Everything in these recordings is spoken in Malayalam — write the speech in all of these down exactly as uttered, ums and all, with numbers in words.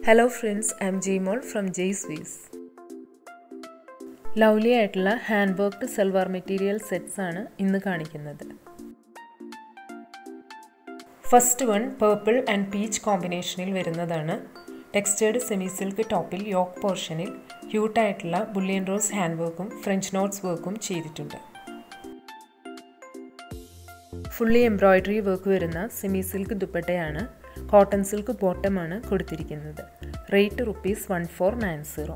Hello friends, I am Jimol from Hues. Lovely ആയിട്ടുള്ള hand worked salwar material sets ആണ് ഇന്ന് കാണിക്കുന്നത്. First one purple and peach combinationil വരുന്നതാണ്. Textured semi silk topil yoke portionil cute ആയിട്ടുള്ള bullion rose hand workഉം French knots workഉം ചെയ്തിട്ടുണ്ട്. Fully embroidery work വരുന്ന semi silk ദുപ്പട്ടയാണ്. Cotton silk bottom ആണ് കൊടുത്തിരിക്കുന്നത്. Rate rupees one four nine zero.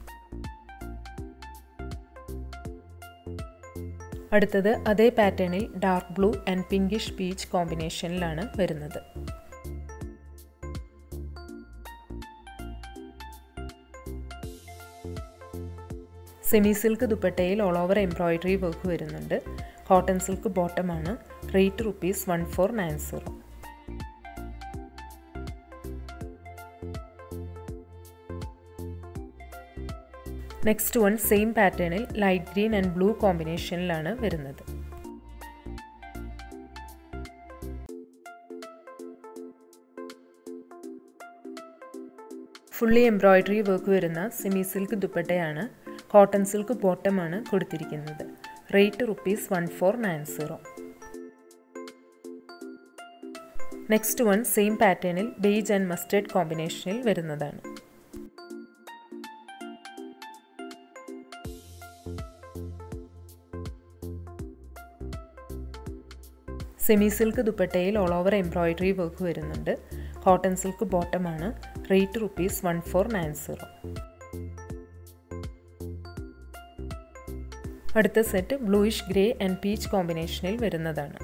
അടുത്തത് അതേ പാറ്റേണിൽ dark blue and pinkish peach കോമ്പിനേഷനിലാണ് വരുന്നത്. സെമി സിൽക്ക് ദുപ്പട്ടയിൽ ഓൾ ഓവർ എംബ്രോയിഡറി വർക്ക് വരുന്നുണ്ട്. കോട്ടൺ സിൽക്ക് ബോട്ടം ആണ്. Rate rupees one four nine zero. Next one same pattern light green and blue combination ലാണ് വരുന്നത്. Fully embroidery work വരുന്ന semi silk ദുപ്പട്ടയാണ്. Cotton silk bottom ആണ് കൊടുത്തിരിക്കുന്നത്. Rate rupees one four nine zero. Next one same pattern beige and mustard combination വരുന്നതാണ്. സെമി സിൽക്ക് ദുപ്പട്ടയിൽ ഓൾ ഓവർ എംബ്രോയിഡറി വർക്ക് വരുന്നുണ്ട്. കോട്ടൺ സിൽക്ക് ബോട്ടം ആണ്. Rate rupees one four nine zero. അടുത്ത set bluish grey and peach കോമ്പിനേഷനിൽ വരുന്നതാണ്.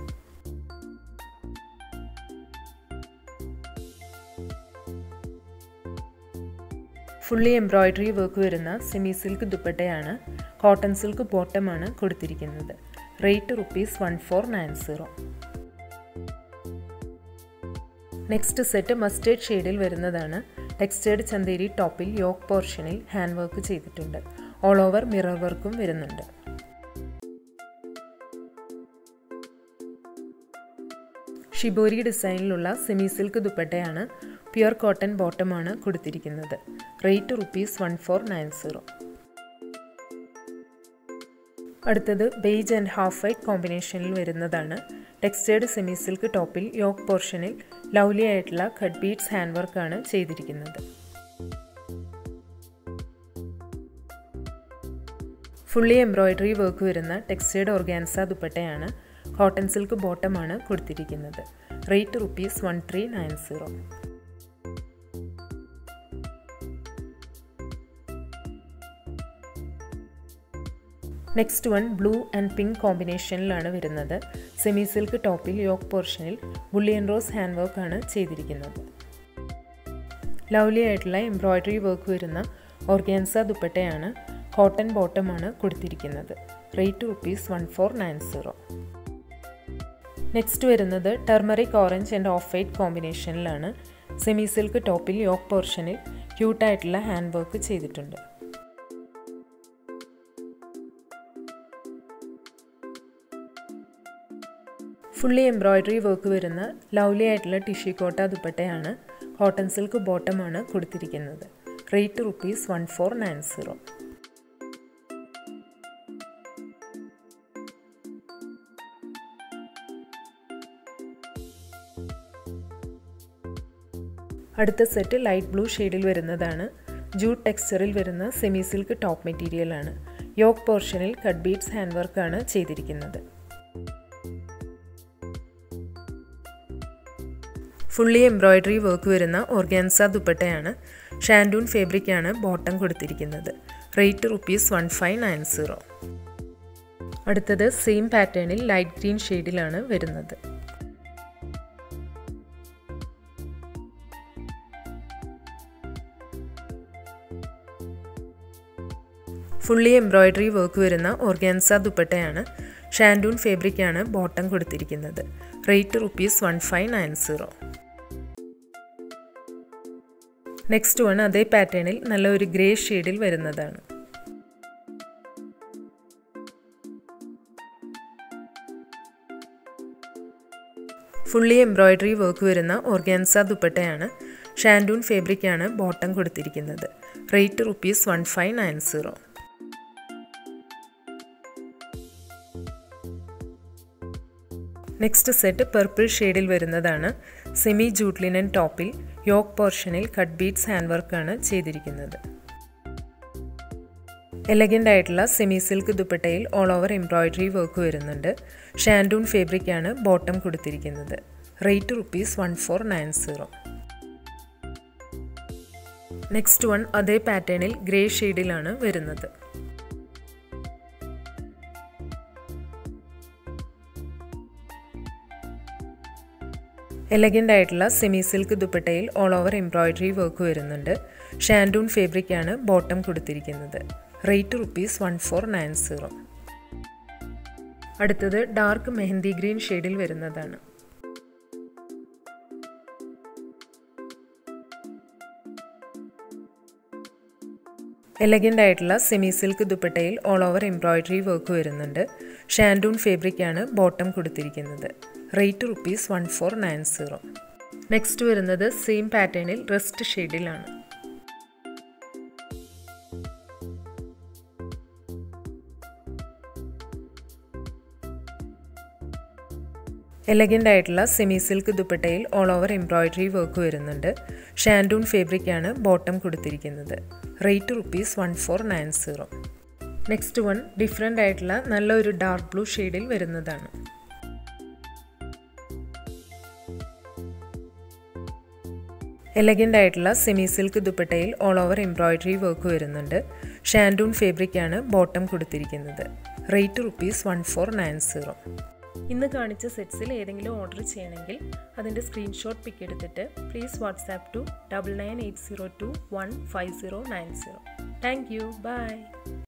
ഫുള്ളി എംബ്രോയിഡറി വർക്ക് വരുന്ന സെമി സിൽക്ക് ദുപ്പട്ടയാണ്. കോട്ടൺ സിൽക്ക് ബോട്ടം ആണ് കൊടുത്തിരിക്കുന്നത്. Rate rupees one four nine zero. Next set mustard ഷെയ്ഡിൽ വരുന്നതാണ്. ടെക്സ്റ്റേർഡ് ചന്തേരി ടോപ്പിൽ യോക്ക് പോർഷനിൽ ഹാൻഡ് വർക്ക് ചെയ്തിട്ടുണ്ട്. ഓൾ ഓവർ മിറർ വർക്കും വരുന്നുണ്ട്. ഷിബോരി ഡിസൈനിലുള്ള സെമി സിൽക്ക് ദുപ്പട്ടയാണ്. പ്യുർ കോട്ടൺ ബോട്ടമാണ് കൊടുത്തിരിക്കുന്നത്. Rate rupees one four nine zero. അടുത്തത് ബേജ് ആൻഡ് ഹാഫ് വൈറ്റ് കോമ്പിനേഷനിൽ വരുന്നതാണ്. ടെക്സ്റ്റേർഡ് സെമി സിൽക്ക് ടോപ്പിൽ യോക്ക് പോർഷനിൽ ലവ്ലി ആയിട്ടുള്ള കട്ട് ബീഡ്സ് ഹാൻഡ് വർക്കാണ് ചെയ്തിരിക്കുന്നത്. ഫുള്ളി എംബ്രോയിഡറി വർക്ക് വരുന്ന ടെക്സ്റ്റേർഡ് ഓർഗാൻസ ദുപ്പട്ടയാണ്. കോട്ടൺ സിൽക്ക് ബോട്ടമാണ് കൊടുത്തിരിക്കുന്നത്. Rate rupees one three nine zero. Next one blue and pink കോമ്പിനേഷനിലാണ് വരുന്നത്. സെമി സിൽക്ക് ടോപ്പിൽ യോക്ക് പോർഷനിൽ ബുള്ളിയൻ റോസ് ഹാൻഡ് വർക്കാണ് ചെയ്തിരിക്കുന്നത്. ലവ്ലി ആയിട്ടുള്ള എംബ്രോയിഡറി വർക്ക് വരുന്ന ഓർഗാൻസ ദുപ്പട്ടയാണ്. കോട്ടൺ ബോട്ടമാണ് കൊടുത്തിരിക്കുന്നത്. Rate rupees one four nine zero. Next വരുന്നത് turmeric orange and off white കോമ്പിനേഷനിലാണ്. സെമി സിൽക്ക് ടോപ്പിൽ യോക്ക് പോർഷനിൽ ക്യൂട്ടായിട്ടുള്ള ഹാൻഡ് വർക്ക് ചെയ്തിട്ടുണ്ട്. ഫുള്ളി എംബ്രോയിഡറി വർക്ക് വരുന്ന ലവ്ലി ആയിട്ടുള്ള ടിഷ്യൂ കോട്ട ദുപ്പട്ടയാണ്. കോട്ടൺ സിൽക്ക് ബോട്ടമാണ് കൊടുത്തിരിക്കുന്നത്. Rate rupees one four nine zero. അടുത്ത സെറ്റ് ലൈറ്റ് ബ്ലൂ ഷെയ്ഡിൽ വരുന്നതാണ്. ജൂട്ട് ടെക്സ്ചറിൽ വരുന്ന സെമി സിൽക്ക് ടോപ്പ് മെറ്റീരിയലാണ്. യോക്ക് പോർഷനിൽ കട്ട് ബീഡ്സ് ഹാൻഡ് വർക്കാണ് ചെയ്തിരിക്കുന്നത്. ഫുള്ളി എംബ്രോയിഡറി വർക്ക് വരുന്ന ഓർഗാൻസ ദുപ്പട്ടയാണ്. ഷാൻഡൂൺ ഫാബ്രിക്കാണ് ബോട്ടം കൊടുത്തിരിക്കുന്നത്. Rate rupees one five nine zero. അടുത്തത് സെയിം പാറ്റേണിൽ ലൈറ്റ് ഗ്രീൻ ഷെയ്ഡിലാണ് വരുന്നത്. ഫുള്ളി എംബ്രോയിഡറി വർക്ക് വരുന്ന ഓർഗാൻസ ദുപ്പട്ടയാണ്. ഷാൻഡൂൺ ഫാബ്രിക്കാണ് ബോട്ടം കൊടുത്തിരിക്കുന്നത്. Rate rupees one five nine zero. Next one അതേ പാറ്റേണിൽ നല്ല ഒരു ഗ്രേ ഷെയ്ഡിൽ വരുന്നതാണ്. ഫുള്ളി എംബ്രോയിഡറി വർക്ക് വരുന്ന ഓർഗാൻസ ദുപ്പട്ടയാണ്. ഷാൻഡൂൺ ഫാബ്രിക്കാണ് ബോട്ടം കൊടുത്തിരിക്കുന്നത്. Rate rupees one five nine zero. Next set purple ഷെയ്ഡിൽ വരുന്നതാണ്. സെമി ജൂട്ട് ലിനൻ ടോപ്പിൽ യോക്ക് പോർഷനിൽ കട്ട് ബീഡ്സ് ഹാൻഡ് വർക്കാണ് ചെയ്തിരിക്കുന്നത്. എലഗൻ്റ് ആയിട്ടുള്ള സെമി സിൽക്ക് ദുപ്പട്ടയിൽ ഓൾ ഓവർ എംബ്രോയിഡറി വർക്ക് വരുന്നുണ്ട്. ഷാൻഡൂൺ ഫാബ്രിക്കാണ് ബോട്ടം കൊടുത്തിരിക്കുന്നത്. Rate rupees one four nine zero. Next one അതേ പാറ്റേണിൽ ഗ്രേ ഷെയ്ഡിലാണ് വരുന്നത്. എലഗൻ്റ് ആയിട്ടുള്ള സെമി സിൽക്ക് ദുപ്പട്ടയിൽ ഓൾ ഓവർ എംബ്രോയിഡറി വർക്ക് വരുന്നുണ്ട്. ഷാൻഡൂൺ ഫാബ്രിക്കാണ് ബോട്ടം കൊടുത്തിരിക്കുന്നത്. Rate rupees one four nine zero. അടുത്തത് ഡാർക്ക് മെഹന്തി ഗ്രീൻ ഷെയ്ഡിൽ വരുന്നതാണ്. എലഗൻ്റ് ആയിട്ടുള്ള സെമി സിൽക്ക് ദുപ്പട്ടയിൽ ഓൾ ഓവർ എംബ്രോയിഡറി വർക്ക് വരുന്നുണ്ട്. ഷാൻഡൂൺ ഫാബ്രിക്കാണ് ബോട്ടം കൊടുത്തിരിക്കുന്നത്. Rate rupees one four nine zero. Next വരുന്നത് സെയിം പാറ്റേണിൽ റസ്റ്റ് ഷെയ്ഡിലാണ്. എലഗൻ്റ് ആയിട്ടുള്ള സെമി സിൽക്ക് ദുപ്പട്ടയിൽ ഓൾ ഓവർ എംബ്രോയിഡറി വർക്ക് വരുന്നുണ്ട്. ഷാൻഡൂൺ ഫാബ്രിക്കാണ് ബോട്ടം കൊടുത്തിരിക്കുന്നത്. Rate rupees one four nine zero. Next one different ആയിട്ടുള്ള നല്ലൊരു ഡാർക്ക് ബ്ലൂ ഷെയ്ഡിൽ വരുന്നതാണ്. എലഗൻ്റ് ആയിട്ടുള്ള സെമി സിൽക്ക് ദുപ്പട്ടയിൽ ഓൾ ഓവർ എംബ്രോയിഡറി വർക്ക് വരുന്നുണ്ട്. ഷാൻഡൂൺ ഫാബ്രിക്കാണ് ബോട്ടം കൊടുത്തിരിക്കുന്നത്. Rate rupees one four nine zero. ഇന്ന് കാണിച്ച സെറ്റ്സിൽ ഏതെങ്കിലും ഓർഡർ ചെയ്യണമെങ്കിൽ അതിൻ്റെ സ്ക്രീൻഷോട്ട് പിക്ക് എടുത്തിട്ട് please WhatsApp to double nine eight zero two one five zero nine zero. Thank you. By.